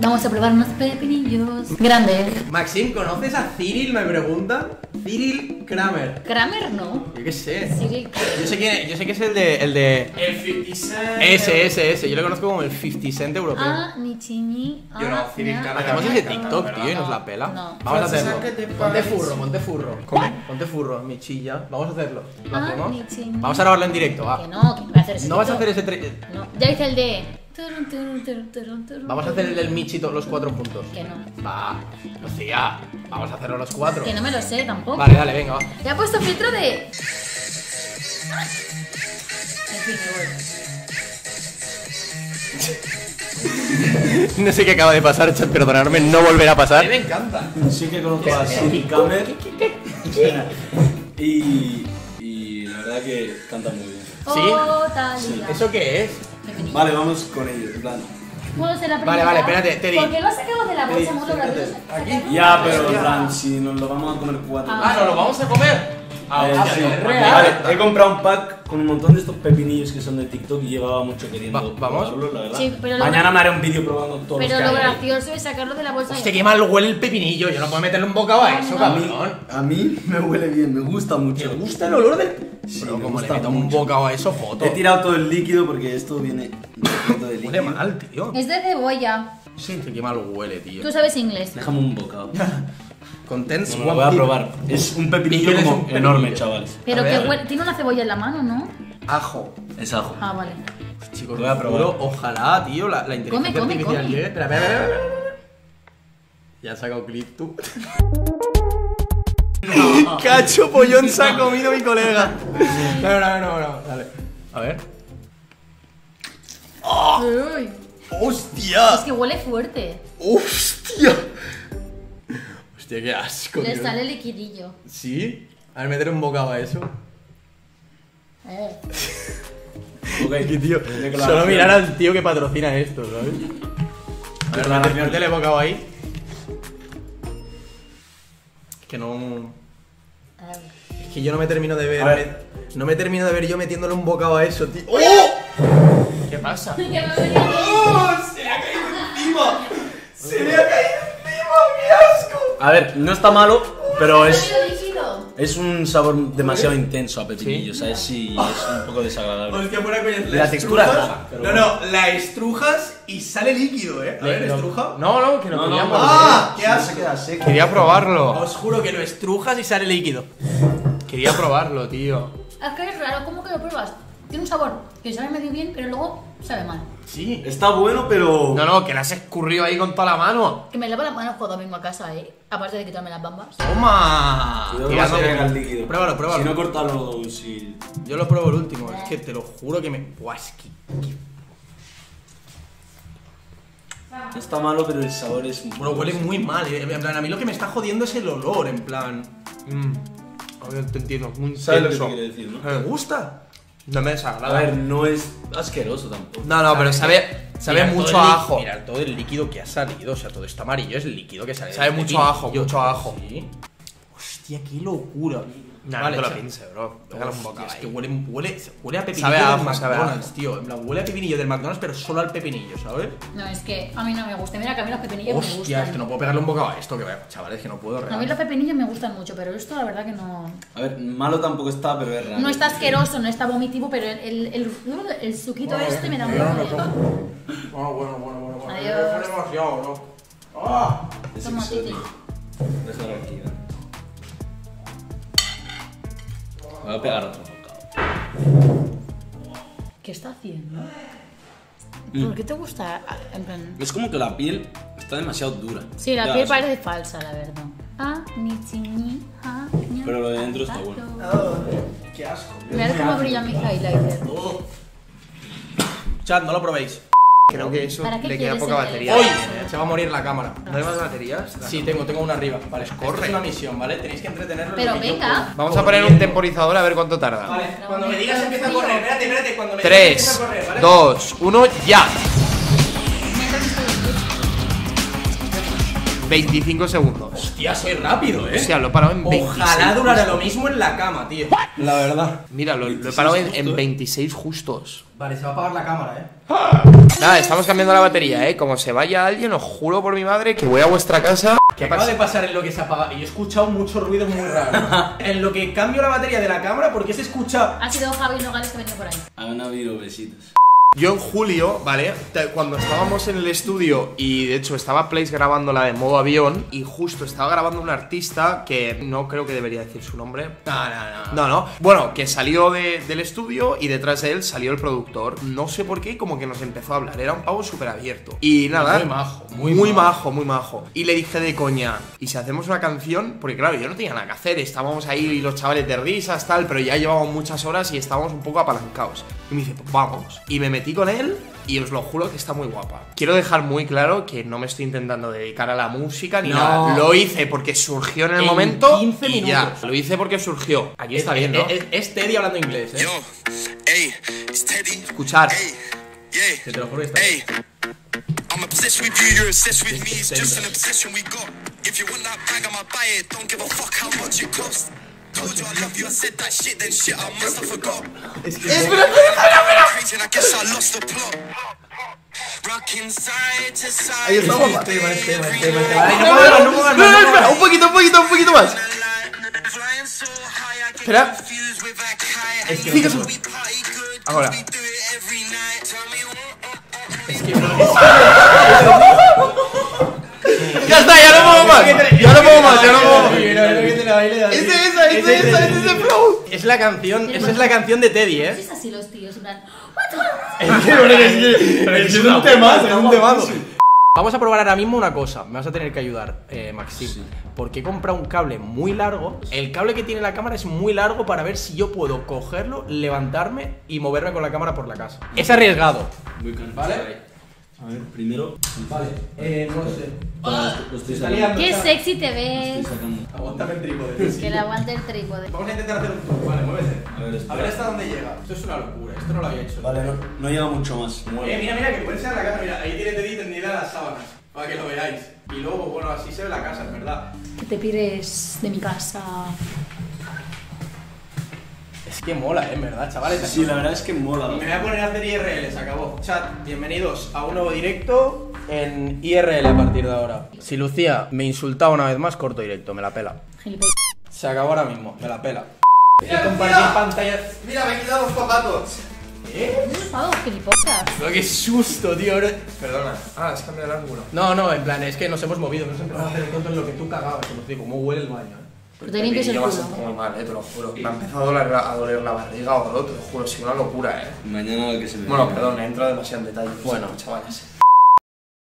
Vamos a probar unos pepinillos. Grande. Maxim, ¿conoces a Cyril? Me pregunta. Cyril Kramer. Kramer no. Yo qué sé. Cyril Kramer. Yo sé que es el de. El 50 Cent. Ese. Yo lo conozco como el 50 Cent europeo. Ah, Nichini. Yo no, Cyril Kramer. Hacemos ese TikTok, tío, y nos la pela. No. Vamos a hacerlo. ¿Qué te Ponte parece? furro, ponte furro. Ponte furro, mi chilla. Vamos a hacerlo. ¿Lo Ah, hacemos? Nichini. Vamos a grabarlo en directo, va. Que no voy a hacer ese No vas a TikTok. hacer ese. No. Ya hice el de. Vamos a hacer el del Michi los 4 juntos. Que no. Va, Lucía, vamos a hacerlo los 4. Que no me lo sé tampoco. Vale, dale, venga, va. Ya he puesto filtro de. En fin, me voy. No sé qué acaba de pasar, chat, perdonadme, no volverá a pasar. Me encanta. Sí que conozco a Cyril Kramer y la verdad que canta muy bien. ¿Sí? Oh, Talía. ¿Eso qué es? Vale, vamos con ellos, en plan. ¿Puedo ser la primera? Vale, espérate, Teddy. ¿Por qué lo has sacado de la bolsa, amor? Aquí. Ya, pero en plan, si nos lo vamos a comer 4. Ah. ¿nos lo vamos a comer? Sí. es real. Vale, he comprado un pack con un montón de estos pepinillos que son de TikTok y llevaba mucho queriendo ¿Vamos? probarlos, la verdad. Sí, pero Mañana me haré un vídeo probando todos Pero los lo que hay. gracioso es sacarlo de la bolsa. Hostia, qué mal huele el pepinillo. Yo no puedo meterle un bocado a eso, No. cabrón. A mí me huele bien, me gusta mucho. ¿Te gusta el olor del.? Sí, Pero me como le gusta meto un mucho. bocado a eso, foto. He tirado todo el líquido porque esto viene todo de líquido. Huele mal, tío. Es de cebolla. Sí, qué mal huele, tío. Tú sabes inglés. Déjame un bocado. Contents. No, lo voy a probar. Es un pepinillo Miguel es como un pepinillo. enorme, chavales. Pero A que ver. huele. Tiene una cebolla en la mano, ¿no? Ajo. Es ajo. Ah, vale. Chicos, Lo voy a probar. Ojalá, tío, la inteligencia Come, artificial come. llegue. Espera. Ya has sacado clip tú. Cacho pollón se ha comido mi colega. No, dale. A ver. Uy, ¡Hostia! es que huele fuerte. ¡Hostia! Hostia, qué asco, Le tío. sale liquidillo. ¿Sí? A ver, meter un bocado a eso. Ok, Qué tío. declaración. Solo mirar al tío que patrocina esto, ¿sabes? A ver, Declaración. métele bocado ahí. Es que no. A ver. Es que yo no me termino de ver. A ver. No me termino de ver yo metiéndole un bocado a eso, tío. ¡Oh! ¿Qué pasa? Que me venía bien. ¡Oh! ¡Se le ha caído encima! ¡Se le ha caído encima! ¡Qué asco! A ver, no está malo, pero es líquido. un sabor demasiado intenso a pepinillo, ¿sabes? Sí, es un poco desagradable. Hostia, fuera coña. La textura es estrujas- roja, pero No, bueno. la estrujas y sale líquido, ¿eh? A ver, estruja. No, que no No, queríamos. no, ¡Ah! ¡Qué no asco! se queda seco. Quería probarlo. Os juro que lo estrujas y sale líquido. Quería probarlo, tío. Es que es raro, ¿cómo que lo pruebas? Tiene un sabor que sabe medio bien, pero luego sabe mal. Sí. Está bueno, pero. No, que la has escurrido ahí con toda la mano. Que me lavo las manos cuando vengo a casa, Aparte de quitarme las bambas. ¡Toma! Cuidado Tira que no se todo. caiga el líquido. Pruébalo. Si no, córtalo. Si... Yo lo pruebo el último, es que te lo juro que me. Buah, es que. No está malo, pero el sabor es. Bueno, huele muy mal, En plan, a mí lo que me está jodiendo es el olor, en plan. A ver, te entiendo. Muy ¿Sabes lo que intenso. te quiere decir, no? ¿Me gusta? No me A desagrada. ver, no es asqueroso tampoco. No, pero sabe Mirad mucho todo el a lí- ajo. Mirad todo el líquido que ha salido, o sea, todo esto amarillo es el líquido que sale. Sabe del mucho pepinillo. a ajo, mucho a ajo. Sí. Hostia, qué locura. No, Vale, no te lo cha- pienses, bro. Pégale un Hostia, bocado es que ahí. huele a pepinillo Sabe a del ajo, sabe a McDonald's, ajo. tío. En plan, huele a pepinillo del McDonald's, pero solo al pepinillo, ¿sabes? No, es que a mí no me gusta. Mira que a mí los pepinillos me Hostia, gustan. es que no puedo pegarle un bocado a esto, que vaya, chavales, que no puedo A mí real. los pepinillos me gustan mucho, pero esto la verdad que no. A ver, malo tampoco está, pero es raro. No está asqueroso, no está vomitivo, pero el suquito este me da un poco de. Bueno. Adiós. Es demasiado, ¿no? ¡Ah! Es Toma, exótico. Titi. Déjalo aquí, ¿no? Me voy a pegar otro bocado. ¿Qué está haciendo? Mm. ¿Por qué te gusta? En plan. Es como que la piel está demasiado dura. Sí, la Ya, piel sí. parece falsa, la verdad. Ah, ni chini, ah, ña, Pero lo de dentro está tato. bueno. ¡Qué asco! Mirad cómo brilla mi highlighter. Chat, no lo probéis. Creo que eso ¿Para qué le queda quieres poca el batería. ¡Hoy! teléfono? Se va a morir la cámara. ¿No hay más baterías? Sí, tengo una arriba. Vale, Corre. esto es una misión, ¿vale? Tenéis que entretenerlo. Pero lo que yo venga. puedo. Vamos a poner un temporizador a ver cuánto tarda. Vale, cuando me digas empieza a correr. Espérate, cuando me digas 3, empieza a correr, ¿vale? 2, 1, ya. Mientras estoy en Twitch. 25 segundos. Hostia, soy rápido, O sea, lo he parado en 26. Ojalá durara lo mismo en la cama, tío. La verdad. Mira, lo he parado en 26 justos. Vale, se va a apagar la cámara, Nada, estamos cambiando la batería, Como se vaya alguien, os juro por mi madre que voy a vuestra casa. ¿Qué acaba de pasar en lo que se apaga? Y yo he escuchado muchos ruidos muy raros. En lo que cambio la batería de la cámara, ¿por qué se escucha? Ha sido Javi Nogales que venía por ahí. Han habido besitos. Yo en julio, ¿vale? Cuando estábamos en el estudio y de hecho estaba Place grabando la de modo avión y justo estaba grabando un artista que no creo que debería decir su nombre. No. Bueno, que salió del estudio y detrás de él salió el productor. No sé por qué, como que nos empezó a hablar. Era un pavo súper abierto. Y nada. Muy majo, muy majo. Y le dije de coña, ¿y si hacemos una canción? Porque claro, yo no tenía nada que hacer. Estábamos ahí los chavales de risas, tal, pero ya llevábamos muchas horas y estábamos un poco apalancados. Y me dice, pues vamos. Y me metí con él y os lo juro que está muy guapa. Quiero dejar muy claro que no me estoy intentando dedicar a la música ni nada. Lo hice porque surgió en el momento 15 y minutos. ya. Lo hice porque surgió. Aquí está bien, ¿no? Es Teddy hablando inglés, Yo, ey, it's Teddy. Escuchar. Ey, yeah, Te lo juro que está ey. I'm obsessed with you, you're obsessed with me. It's just an obsession we got. If you want that bag, I'ma buy it. Don't give a fuck how much it costs. Told you I love you, I said that shit, then shit, I must have forgot. Espera. Crazy, and I guess I lost the plot. Rocking side to side. Ahí estamos. No No, espera, un poquito más. Flying so high, I get Espera. confused with that kite. Es que We no party good, Ahora. we do it every night. Tell me Ya está, ya no puedo más. Ese flow. Es la canción, esa es la canción de Teddy, Es así los tíos, en plan. Es un temazo. Vamos a probar ahora mismo una cosa. Me vas a tener que ayudar, Maxim. Sí. Porque he comprado un cable muy largo. El cable que tiene la cámara es muy largo para ver si yo puedo cogerlo, levantarme y moverme con la cámara por la casa. Es arriesgado. Muy cansado. ¿Vale? A ver, primero. Vale, no sé. Lo estoy Está sacando. liando. Qué sexy te Estoy ves. sacando. Aguántame el trípode. Que le aguante el trípode. Vamos a intentar hacer un tour. Vale, muévete. A ver, espera. A ver hasta dónde llega. Esto es una locura. Esto no lo había hecho. Vale, no llega mucho más. Mueve. Mira, que puede ser la casa. Mira, ahí tiene Teddy tendida las sábanas. Para que lo veáis. Y luego, bueno, así se ve la casa, es verdad. ¿Qué te pides de mi casa? Es que mola, en verdad, chavales. Sí, la verdad es que mola. Me voy a poner a hacer IRL, se acabó. Chat, bienvenidos a un nuevo directo en IRL a partir de ahora. Si Lucía me insultaba una vez más, corto directo, me la pela. Gilipollas. Se acabó ahora mismo, me la pela. Compartir pantallas. Mira, me he quitado los zapatos. ¿Eh? No enfado, gilipollas. Pero qué susto, tío. Perdona. Es cambiado el ángulo. No, en plan, es que nos hemos movido, nos hemos empezado a hacer el tonto en lo que tú cagabas. Como te digo, cómo huele el baño, Pero te limpias el Llevas culo. muy mal, te lo juro. Me ha empezado a doler la barriga o algo, te lo juro. Sí, una locura, Mañana que se ve. Bueno, perdón, he entrado demasiado en detalle. Bueno. Chavales.